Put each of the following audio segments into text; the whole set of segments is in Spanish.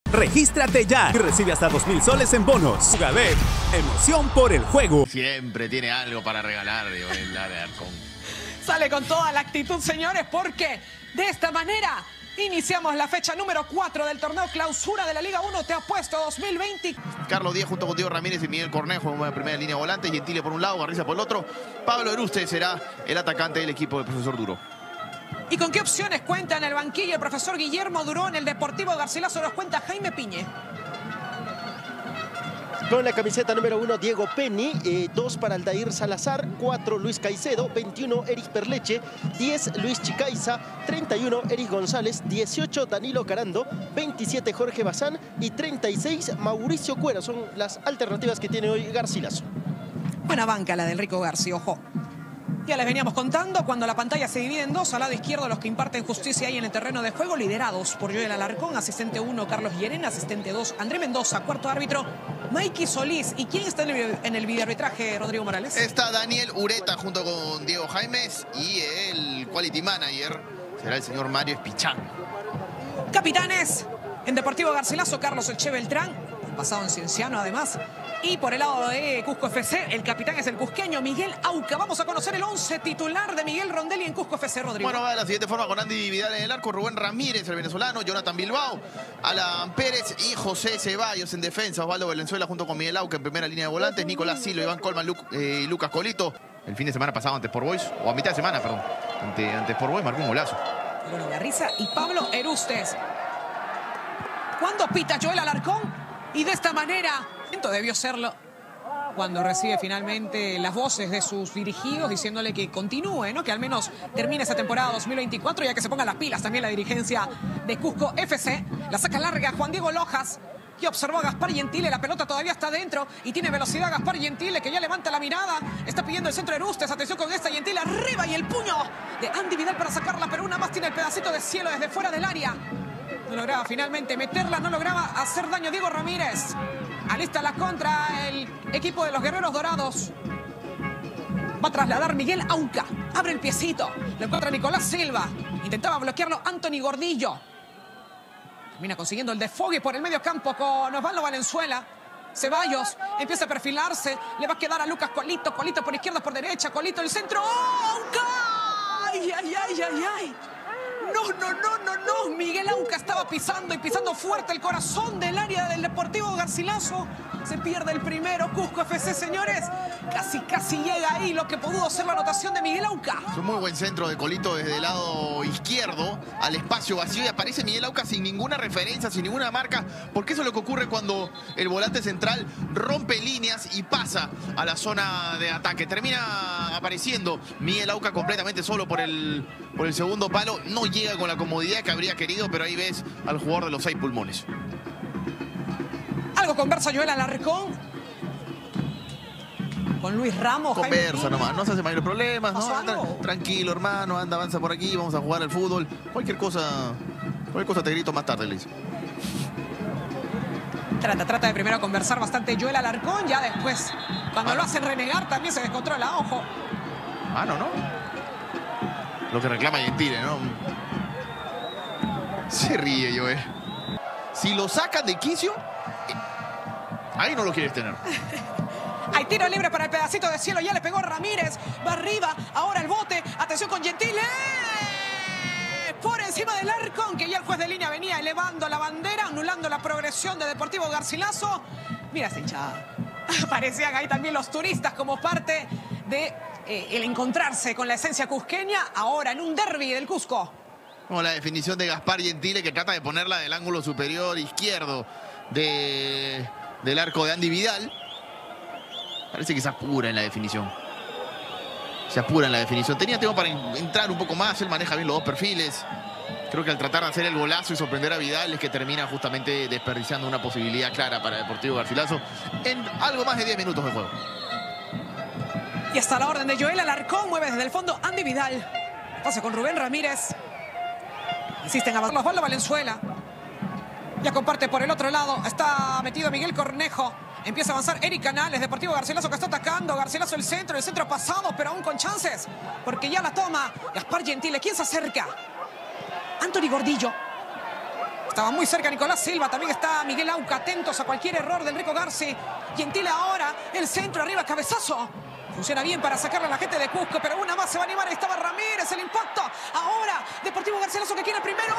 Regístrate ya y recibe hasta 2.000 soles en bonos. Jugadet, emoción por el juego. Siempre tiene algo para regalar, Joel Alarcón. Sale con toda la actitud, señores, porque de esta manera iniciamos la fecha número 4 del torneo clausura de la Liga 1 Te Apuesto 2020. Carlos Díaz junto con Diego Ramírez y Miguel Cornejo en primera línea volante. Gentile por un lado, Garriza por el otro. Pablo Eruste será el atacante del equipo del profesor Duro. ¿Y con qué opciones cuenta en el banquillo el profesor Guillermo Duró en el Deportivo Garcilaso? Nos cuenta Jaime Piñe. Con la camiseta número 1, Diego Penny, 2 para Aldair Salazar, 4 Luis Caicedo, 21 Eric Perleche, 10 Luis Chicaiza, 31 Eric González, 18 Danilo Carando, 27 Jorge Bazán y 36 Mauricio Cuero. Son las alternativas que tiene hoy Garcilaso. Buena banca la del Rico García, ojo. Ya les veníamos contando, cuando la pantalla se divide en dos, al lado izquierdo los que imparten justicia ahí en el terreno de juego, liderados por Joel Alarcón, asistente 1 Carlos Llerena, asistente 2 André Mendoza, cuarto árbitro Mikey Solís. ¿Y quién está en el videoarbitraje, Rodrigo Morales? Está Daniel Ureta junto con Diego Jaimes y el quality manager será el señor Mario Espichán. Capitanes en Deportivo Garcilaso, Carlos El Che Beltrán, pasado en Cienciano además. Y por el lado de Cusco FC, el capitán es el cusqueño Miguel Auca. Vamos a conocer el 11 titular de Miguel Rondelli en Cusco FC, Rodrigo. Bueno, va de la siguiente forma con Andy Vidal en el arco, Rubén Ramírez, el venezolano, Jonathan Bilbao, Alan Pérez y José Ceballos en defensa, Osvaldo Valenzuela junto con Miguel Auca en primera línea de volantes, Nicolás Silva, Iván Colman, Lucas Colito. El fin de semana pasado ante Sport Boys, o a mitad de semana, perdón, ante Sport Boys marcó un golazo. Bueno, Garriza y Pablo Erustes. ¿Cuándo pita Joel Alarcón? Y de esta manera, debió serlo cuando recibe finalmente las voces de sus dirigidos diciéndole que continúe, ¿no? Que al menos termine esa temporada 2024, ya que se pongan las pilas también la dirigencia de Cusco FC. La saca larga Juan Diego Lojas, que observó a Gaspar Gentile. La pelota todavía está dentro y tiene velocidad Gaspar Gentile, que ya levanta la mirada. Está pidiendo el centro de Erustes. Atención con esta, Gentile arriba y el puño de Andy Vidal para sacarla, pero una más tiene el pedacito de cielo desde fuera del área. No lograba finalmente meterla, no lograba hacer daño Diego Ramírez. Alista la contra el equipo de los Guerreros Dorados. Va a trasladar Miguel Auca. Abre el piecito. Lo encuentra Nicolás Silva. Intentaba bloquearlo Anthony Gordillo. Termina consiguiendo el desfogue por el medio campo con Osvaldo Valenzuela. Ceballos empieza a perfilarse. Le va a quedar a Lucas Colito. Colito por izquierda, por derecha. Colito el centro. ¡Oh, Auca! ¡Ay, ay, ay, ay, ay! No. Miguel Auca estaba pisando y pisando fuerte el corazón del área del Deportivo Garcilaso. Se pierde el primero, Cusco FC, señores. Casi llega ahí lo que pudo ser la anotación de Miguel Auca. Es un muy buen centro de Colito desde el lado izquierdo al espacio vacío y aparece Miguel Auca sin ninguna referencia, sin ninguna marca, porque eso es lo que ocurre cuando el volante central rompe líneas y pasa a la zona de ataque. Termina apareciendo Miguel Auca completamente solo por el segundo palo. No llega con la comodidad que habría querido, pero ahí ves al jugador de los 6 pulmones. Algo conversa Joel Alarcón con Luis Ramos. Conversa nomás, no se hace mayores problemas, ¿no? Algo? Tranquilo, hermano, anda, avanza por aquí, vamos a jugar al fútbol. Cualquier cosa te grito más tarde, le dice. Trata de primero conversar bastante Joel Alarcón, ya después, cuando lo hacen renegar, también se descontrola, ojo. ¿no? Lo que reclama Gentile, ¿no? Se ríe, Joel. Si lo sacan de quicio, ahí no lo quieres tener. Hay tiro libre para el pedacito de cielo. Ya le pegó Ramírez. Va arriba. Ahora el bote. Atención con Gentile. Por encima del Alarcón, que ya el juez de línea venía elevando la bandera, anulando la progresión de Deportivo Garcilaso. Mira esa hinchada. Aparecían ahí también los turistas como parte de el encontrarse con la esencia cusqueña. Ahora en un derbi del Cusco. Como la definición de Gaspar Gentile, que trata de ponerla del ángulo superior izquierdo del arco de Andy Vidal. Parece que se apura en la definición. Tenía tiempo para entrar un poco más. Él maneja bien los dos perfiles. Creo que al tratar de hacer el golazo y sorprender a Vidal es que termina justamente desperdiciando una posibilidad clara para Deportivo Garcilaso en algo más de 10 minutos de juego. Y hasta la orden de Joel Alarcón, mueve desde el fondo Andy Vidal. Pasa con Rubén Ramírez. Insisten a Osvaldo Valenzuela. Ya comparte por el otro lado. Está metido Miguel Cornejo. Empieza a avanzar Eric Canales. Deportivo Garcilaso que está atacando. Garcilaso el centro pasado, pero aún con chances. Porque ya la toma Gaspar Gentile. ¿Quién se acerca? Anthony Gordillo. Estaba muy cerca Nicolás Silva, también está Miguel Auca, atentos a cualquier error del Rico Garci. Gentile ahora, el centro arriba, cabezazo. Funciona bien para sacarle a la gente de Cusco, pero una más se va a animar. Ahí estaba Ramírez, el impacto. Ahora, Deportivo Garcilaso que quiere primero.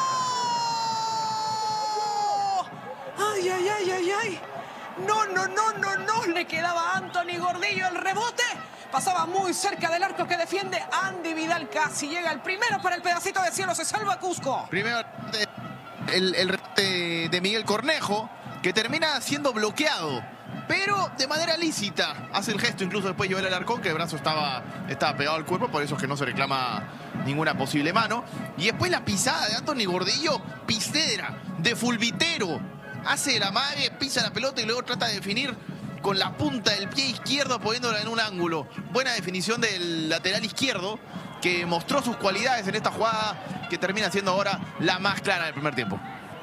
¡Oh! ¡Ay, ay, ay, ay, ay! No, le quedaba a Anthony Gordillo el rebote. Pasaba muy cerca del arco que defiende Andy Vidal. Casi llega el primero para el pedacito de cielo. Se salva Cusco. Primero el rebote de Miguel Cornejo, que termina siendo bloqueado, pero de manera lícita. Hace el gesto incluso después de Joel Alarcón, que el brazo estaba pegado al cuerpo, por eso es que no se reclama ninguna posible mano. Y después la pisada de Anthony Gordillo, pistera, de fulbitero. Hace el amague, pisa la pelota y luego trata de definir con la punta del pie izquierdo, poniéndola en un ángulo. Buena definición del lateral izquierdo, que mostró sus cualidades en esta jugada, que termina siendo ahora la más clara del primer tiempo.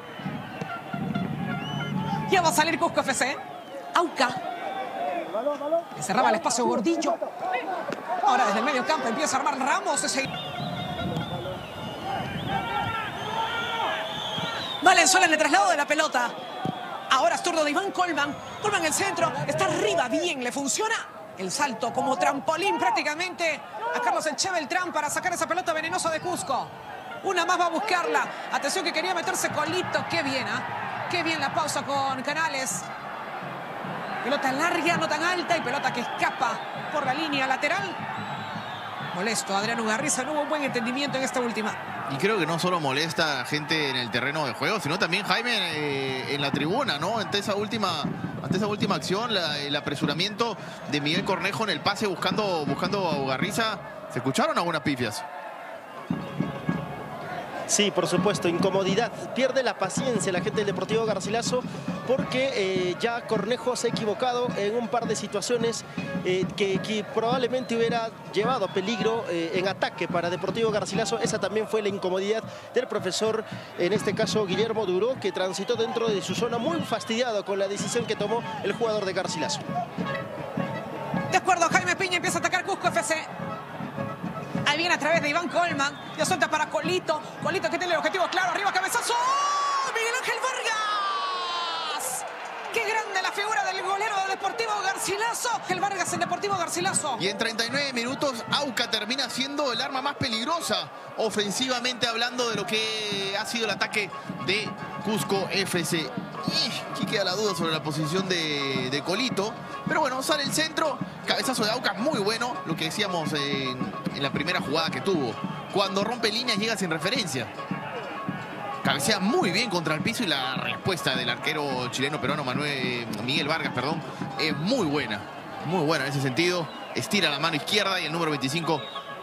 Ya va a salir Cusco FC. Auca. Le cerraba el espacio Gordillo. Ahora desde el medio campo empieza a armar Ramos. Valenzuela en el traslado de la pelota. Ahora es turno de Iván Colman. Colman en el centro. Está arriba. Bien, le funciona. El salto como trampolín prácticamente a Carlos Elche Beltrán para sacar esa pelota venenosa de Cusco. Una más va a buscarla. Atención que quería meterse Colito. Qué bien, ¿ah? Qué bien la pausa con Canales. Pelota larga, no tan alta, y pelota que escapa por la línea lateral. Molesto, Adrián Ugarriza, no hubo un buen entendimiento en esta última. Y creo que no solo molesta a gente en el terreno de juego, sino también Jaime en la tribuna, ¿no? Ante esa última acción, el apresuramiento de Miguel Cornejo en el pase buscando a Ugarriza. ¿Se escucharon algunas pifias? Sí, por supuesto, incomodidad. Pierde la paciencia la gente del Deportivo Garcilaso, porque ya Cornejo se ha equivocado en un par de situaciones que probablemente hubiera llevado peligro en ataque para Deportivo Garcilaso. Esa también fue la incomodidad del profesor, en este caso Guillermo Duró, que transitó dentro de su zona muy fastidiado con la decisión que tomó el jugador de Garcilaso. De acuerdo, Jaime Piña empieza a atacar Cusco FC. Ahí viene a través de Iván Colman. Ya suelta para Colito. Colito que tiene el objetivo claro. Arriba, cabezazo. ¡Oh! Miguel Ángel Vargas. ¡Qué grande la figura del golero de Deportivo Garcilaso! El Vargas en Deportivo Garcilaso. Y en 39 minutos, Auca termina siendo el arma más peligrosa, ofensivamente hablando, de lo que ha sido el ataque de Cusco FC. Y aquí queda la duda sobre la posición de Colito. Pero bueno, sale el centro. Cabezazo de Auca muy bueno. Lo que decíamos en la primera jugada que tuvo. Cuando rompe líneas llega sin referencia. Cabecea muy bien contra el piso, y la respuesta del arquero chileno-peruano Miguel Vargas, es muy buena. Muy buena en ese sentido. Estira la mano izquierda y el número 25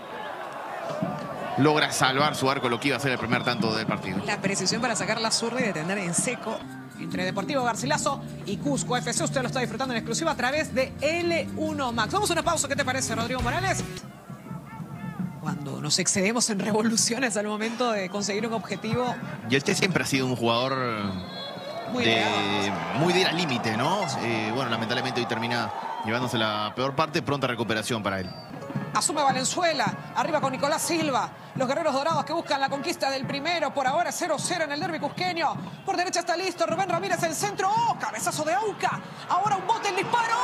logra salvar su arco, lo que iba a ser el primer tanto del partido. La precisión para sacar la zurda y detener en seco entre Deportivo Garcilaso y Cusco FC. Usted lo está disfrutando en exclusiva a través de L1 Max. Vamos a una pausa. ¿Qué te parece, Rodrigo Morales? Cuando nos excedemos en revoluciones al momento de conseguir un objetivo. Y este siempre ha sido un jugador muy de ir al límite, ¿no? Bueno, lamentablemente hoy termina llevándose la peor parte. Pronta recuperación para él. Asume Valenzuela, arriba con Nicolás Silva. Los guerreros dorados que buscan la conquista del primero. Por ahora 0-0 en el derbi cusqueño. Por derecha está listo Rubén Ramírez, el centro. ¡Oh! Cabezazo de Auca. Ahora un bote, el disparo.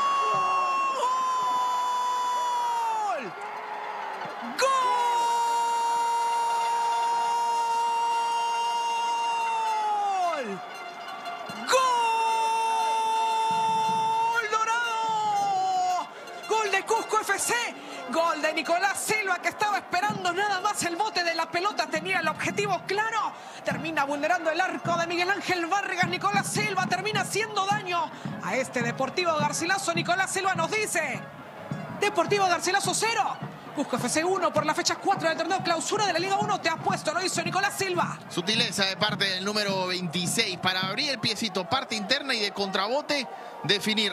¡Gol! ¡Gol! ¡Gol dorado! ¡Gol de Cusco FC! Gol de Nicolás Silva, que estaba esperando nada más el bote de la pelota. Tenía el objetivo claro. Termina vulnerando el arco de Miguel Ángel Vargas. Nicolás Silva termina haciendo daño a este Deportivo Garcilaso. Nicolás Silva nos dice: Deportivo Garcilaso 0. Cusco FC 1 por la fecha 4 del torneo clausura de la Liga 1. Te apuesto, lo hizo Nicolás Silva. Sutileza de parte del número 26 para abrir el piecito, parte interna, y de contrabote definir.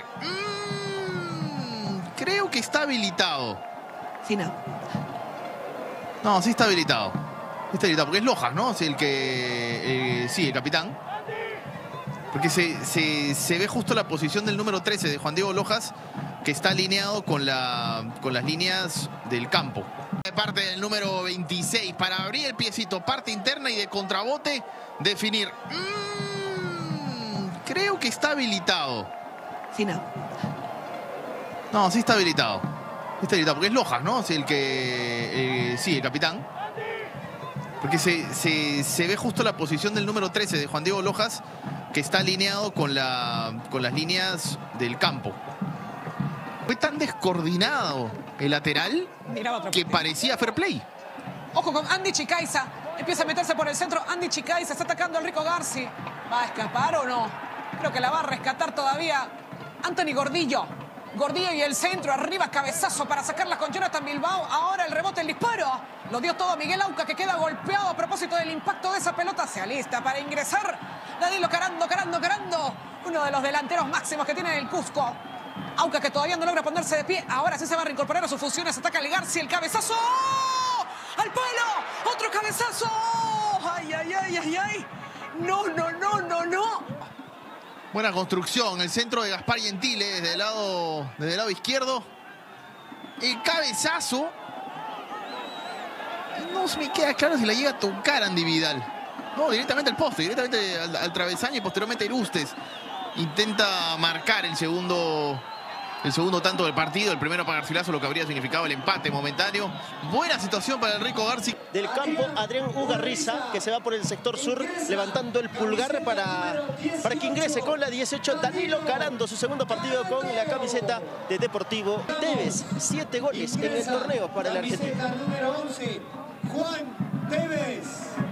Creo que está habilitado. Sí, no. No, sí está habilitado. Está habilitado, porque es Lojas, ¿no? Es el que... sí, el capitán. Porque se ve justo la posición del número 13 de Juan Diego Lojas, que está alineado con las líneas del campo. De parte del número 26 para abrir el piecito, parte interna y de contrabote definir. Creo que está habilitado. Sí, no. No, sí está habilitado. Está habilitado porque es Lojas, ¿no? Es el que... sí, el capitán. Porque se ve justo la posición del número 13 de Juan Diego Lojas, que está alineado con las líneas del campo. Fue tan descoordinado el lateral que parecía fair play. Ojo con Andy Chicaiza. Empieza a meterse por el centro. Andy Chicaiza está atacando al Rico Garci. ¿Va a escapar o no? Creo que la va a rescatar todavía Anthony Gordillo. Gordillo y el centro. Arriba cabezazo para sacarla con Jonathan Bilbao. Ahora el rebote, el disparo. Lo dio todo Miguel Auca, que queda golpeado a propósito del impacto de esa pelota. Se alista para ingresar Danilo Carando. Uno de los delanteros máximos que tiene el Cusco. Auca, que todavía no logra ponerse de pie. Ahora sí se va a reincorporar a sus funciones. Ataca el Garci, el cabezazo. ¡Al palo! ¡Otro cabezazo! ¡Ay! No. Buena construcción. El centro de Gaspar Gentile desde el lado izquierdo. El cabezazo. No se me queda claro si la llega a tocar Andy Vidal. No, directamente al poste, directamente al travesaño y posteriormente Erustes intenta marcar el segundo tanto del partido. El primero para Garcilaso, lo que habría significado el empate momentáneo. Buena situación para el Rico Garci. Del campo, Adrián Ugarriza, que se va por el sector sur, levantando el pulgar para que ingrese con la 18. Danilo Carando, su segundo partido con la camiseta de Deportivo Tevez. 7 goles en el torneo para el argentino. Número 11, Juan Tevez.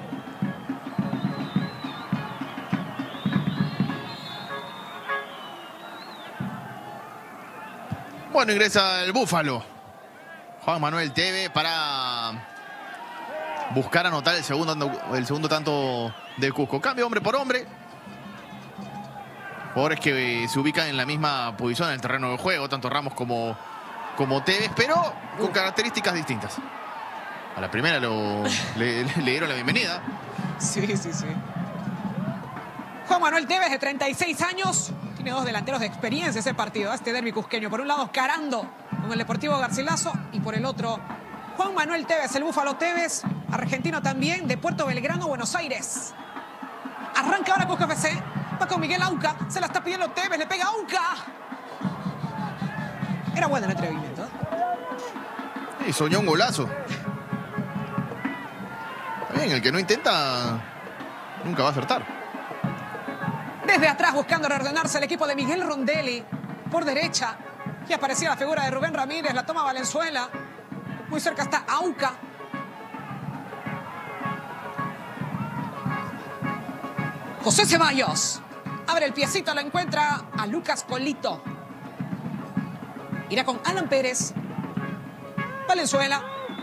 Bueno, ingresa el Búfalo. Juan Manuel Tevez para buscar anotar el segundo tanto del Cusco. Cambio hombre por hombre. Jugadores que se ubican en la misma posición en el terreno de juego, tanto Ramos como Tevez, pero con características distintas. A la primera le dieron la bienvenida. Sí. Juan Manuel Tevez, de 36 años. Tiene 2 delanteros de experiencia ese partido, este derbi cusqueño. Por un lado, Carando con el Deportivo Garcilaso y por el otro, Juan Manuel Tevez, el Búfalo Tevez, argentino también, de Puerto Belgrano, Buenos Aires. Arranca ahora Cusco FC, va con Miguel Auca, se la está pidiendo Tevez, le pega Auca. Era bueno el atrevimiento. Y soñó un golazo. Bien, el que no intenta nunca va a acertar. Desde atrás buscando reordenarse el equipo de Miguel Rondelli. Por derecha. Y aparecía la figura de Rubén Ramírez. La toma Valenzuela. Muy cerca está Auca. José Ceballos. Abre el piecito, lo encuentra a Lucas Colito. Irá con Alan Pérez. Valenzuela.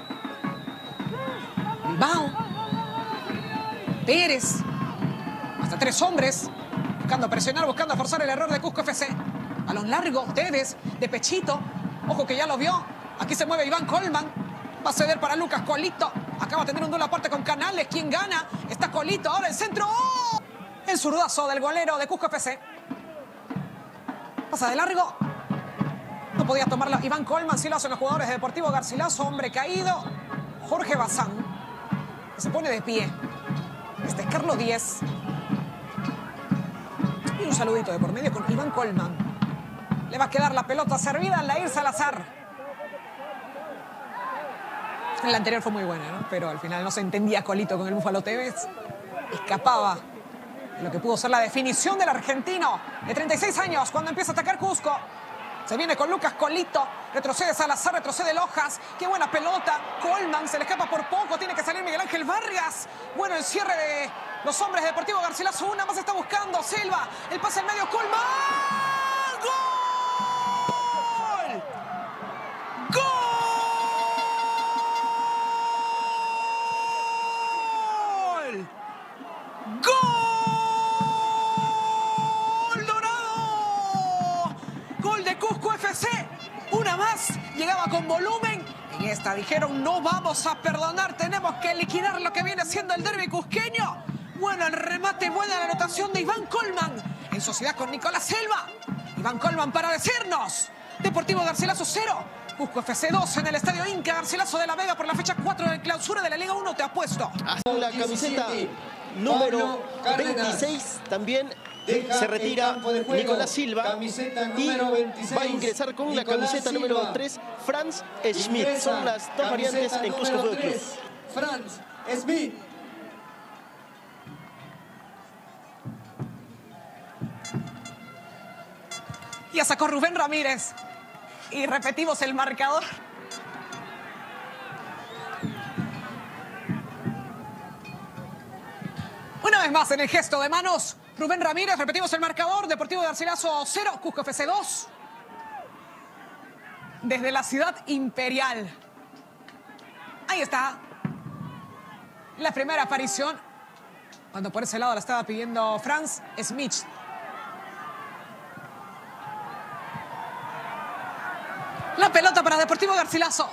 Bilbao. Pérez. Hasta 3 hombres. Buscando presionar, buscando forzar el error de Cusco FC. Balón largo, Tevez, de pechito. Ojo que ya lo vio. Aquí se mueve Iván Colman. Va a ceder para Lucas Colito. Acaba de tener un duelo aparte con Canales. ¿Quién gana? Está Colito. Ahora el centro. ¡Oh! El zurdazo del golero de Cusco FC. Pasa de largo. No podía tomarla Iván Colman. Sí lo hacen los jugadores de Deportivo Garcilaso. Hombre caído. Jorge Bazán. Que se pone de pie. Este es Carlos Díez. Y un saludito de por medio con Iván Colman. Le va a quedar la pelota servida a Lair Salazar. En la anterior fue muy buena, ¿no? Pero al final no se entendía Colito con el Búfalo Tevez. Escapaba de lo que pudo ser la definición del argentino de 36 años cuando empieza a atacar Cusco. Se viene con Lucas Colito. Retrocede Salazar, retrocede Lojas. Qué buena pelota. Colman se le escapa por poco. Tiene que salir Miguel Ángel Vargas. Bueno, el cierre de los hombres de Deportivo Garcilaso. Una más está buscando. Silva. El pase en medio. Colman. ¡Gol! ¡Gol! ¡Gol dorado! Gol de Cusco FC. Una más. Llegaba con volumen. En esta dijeron, no vamos a perdonar. Tenemos que liquidar lo que viene siendo el derbi cusqueño. Bueno, el remate, buena la anotación de Iván Colman. En sociedad con Nicolás Selva. Iván Colman para decirnos. Deportivo Garcilaso 0. Cusco FC 2 en el Estadio Inca Garcilaso de la Vega por la fecha 4 de clausura de la Liga 1, te apuesto. La camiseta número 26 también se retira Nicolás Silva y va a ingresar con la camiseta número 3 Franz Schmidt. Son las dos variantes en Cusco Fútbol Club. Franz Schmidt. Ya sacó Rubén Ramírez. Y repetimos el marcador. Una vez más en el gesto de manos, Rubén Ramírez, repetimos el marcador. Deportivo de Garcilaso 0, Cusco FC 2. Desde la ciudad imperial. Ahí está. La primera aparición. Cuando por ese lado la estaba pidiendo Franz Schmidt. La pelota para Deportivo Garcilaso.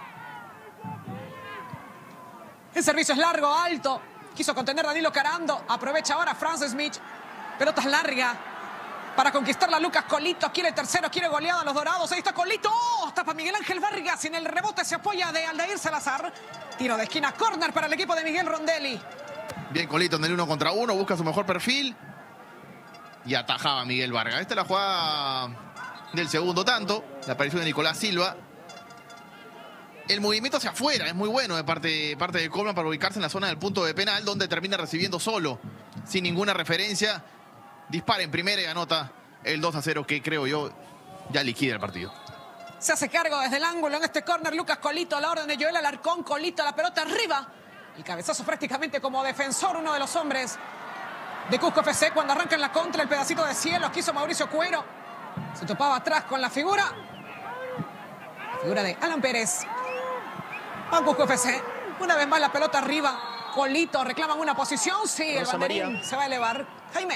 El servicio es largo, alto. Quiso contener Danilo Carando. Aprovecha ahora Franz Schmidt. Pelota es larga para conquistarla Lucas Colito. Quiere el tercero, quiere goleada a los dorados. Ahí está Colito. ¡Oh! Tapa Miguel Ángel Vargas y en el rebote se apoya de Aldair Salazar. Tiro de esquina, córner para el equipo de Miguel Rondelli. Bien Colito en el 1 contra 1. Busca su mejor perfil. Y atajaba a Miguel Vargas. Esta es la jugada del segundo tanto. La aparición de Nicolás Silva. El movimiento hacia afuera es muy bueno de parte de Coleman para ubicarse en la zona del punto de penal, donde termina recibiendo solo, sin ninguna referencia. Dispara en primera y anota el 2-0, que creo yo ya liquida el partido. Se hace cargo desde el ángulo en este córner Lucas Colito, a la orden de Joel Alarcón. Colito, la pelota arriba. El cabezazo prácticamente como defensor, uno de los hombres de Cusco FC. Cuando arranca en la contra, el pedacito de cielo quiso Mauricio Cuero. Se topaba atrás con la figura de Alan Pérez. Va Cusco FC. Una vez más la pelota arriba. Colito reclaman una posición. Sí, el banderín se va a elevar. Jaime.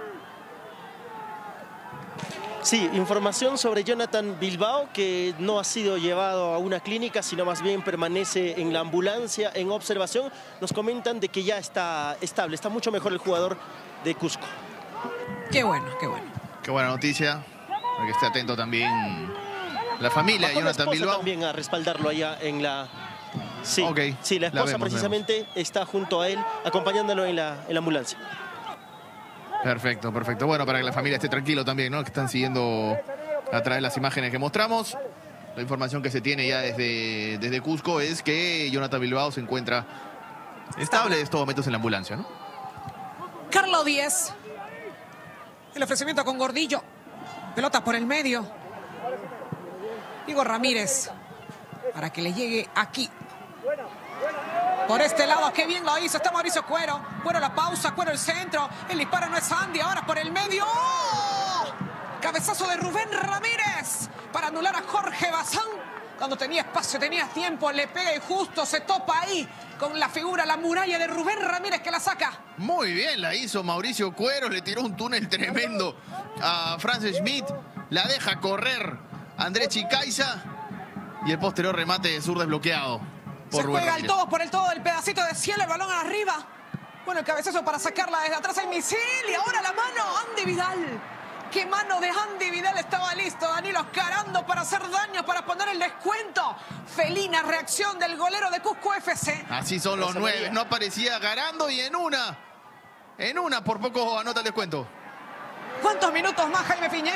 Sí, información sobre Jonathan Bilbao, que no ha sido llevado a una clínica, sino más bien permanece en la ambulancia en observación. Nos comentan de que ya está estable, está mucho mejor el jugador de Cusco. Qué bueno, qué bueno. Qué buena noticia, para que esté atento también la familia de Jonathan Bilbao. También a respaldarlo allá en la... Sí, okay. Sí, la esposa precisamente está junto a él, acompañándolo en la ambulancia. Perfecto, perfecto. Bueno, para que la familia esté tranquilo también, ¿no? Que están siguiendo a través de las imágenes que mostramos. La información que se tiene ya desde Cusco es que Jonathan Bilbao se encuentra estable en estos momentos en la ambulancia, ¿no? Carlos Díez. El ofrecimiento con Gordillo. Pelota por el medio. Igor Ramírez. Para que le llegue aquí. Por este lado, qué bien lo hizo. Está Mauricio Cuero. Cuero la pausa, Cuero el centro. El disparo no es Andy. Ahora por el medio. ¡Oh! Cabezazo de Rubén Ramírez para anular a Jorge Bazán. Cuando tenía espacio, tenía tiempo, le pega y justo se topa ahí con la figura, la muralla de Rubén Ramírez que la saca. Muy bien la hizo Mauricio Cuero. Le tiró un túnel tremendo a Franz Schmidt. La deja correr Andrés Chicaiza. Y el posterior remate de sur desbloqueado. Se juega el todo por el todo, el pedacito de cielo, el balón arriba. Bueno, el cabezazo para sacarla desde atrás hay misil y ahora la mano, Andy Vidal. ¡Qué mano de Andy Vidal! Estaba listo Danilo Carando para hacer daño, para poner el descuento. Felina reacción del golero de Cusco FC. Así son los 9, no aparecía Carando y en una por poco anota el descuento. ¿Cuántos minutos más, Jaime Piñé?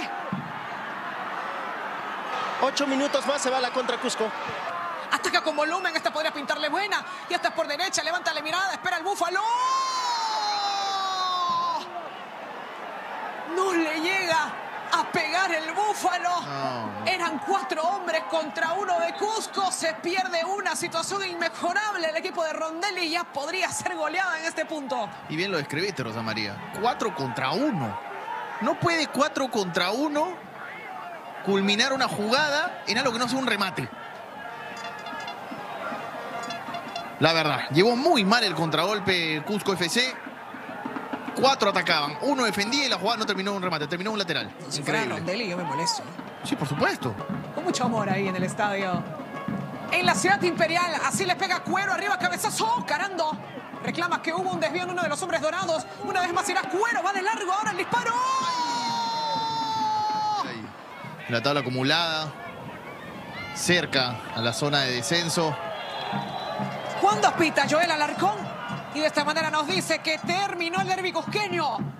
8 minutos más, se va la contra Cusco. Ataca con volumen, esta podría pintarle buena. Y esta es por derecha, levanta la mirada, espera el Búfalo. No le llega a pegar el Búfalo. No. Eran 4 hombres contra 1 de Cusco. Se pierde una situación inmejorable. El equipo de Rondelli ya podría ser goleada en este punto. Y bien lo describiste, Rosa María. 4 contra 1. No puede 4 contra 1 culminar una jugada en algo que no sea un remate. La verdad, llevó muy mal el contragolpe Cusco FC. 4 atacaban, 1 defendía y la jugada no terminó en un remate, terminó en un lateral. Si fuera Rondelli, yo me molesto. Sí, por supuesto. Con mucho amor ahí en el estadio. En la ciudad imperial, así le pega Cuero, arriba cabezazo, Carando. Reclama que hubo un desvío en uno de los hombres dorados. Una vez más irá Cuero, va de largo, ahora el disparo. La tabla acumulada. cerca a la zona de descenso. ¿Cuándo pita Joel Alarcón? Y de esta manera nos dice que terminó el derbi cusqueño.